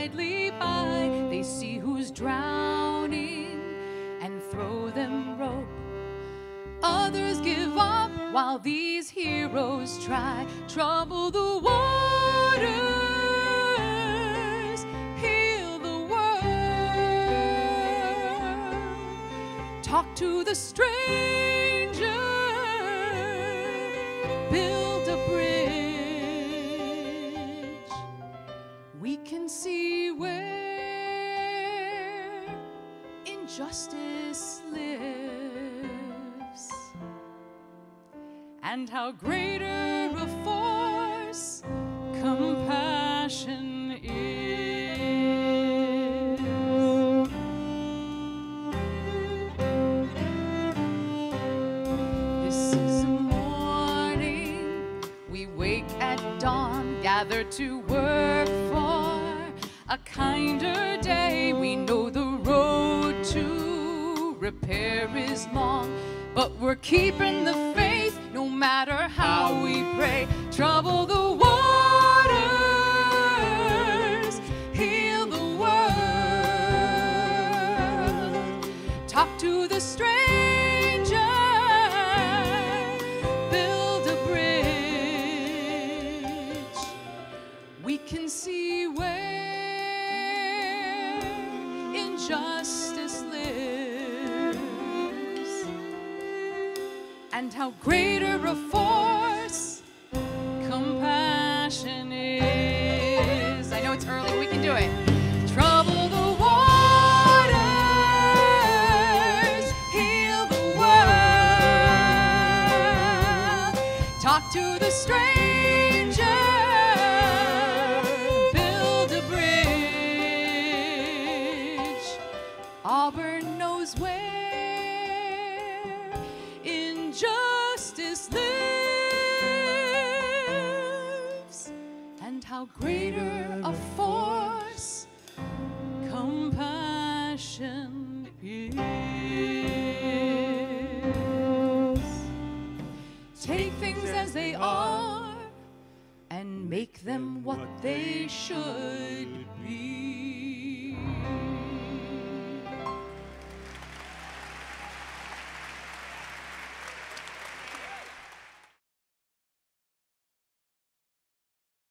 idly by. They see who's drowning and throw them rope. Others give up while these heroes try. Trouble the waters, heal the world. Talk to the stranger, build a bridge. We can see where injustice lives, and how greater a force compassion is. This is a morning we wake at dawn, gather to work for a kinder day. We know the road to repair is long, but we're keeping the faith no matter how we pray. Trouble the waters, heal the world. Talk to the stranger, build a bridge. We can see where injustice lives, and how greater a force compassion is. I know it's early, we can do it. Trouble the waters, heal the world. Talk to the stranger, build a bridge. Auburn knows where injustice lives, and how greater a force compassion is. Take things as they are and make them what they should be.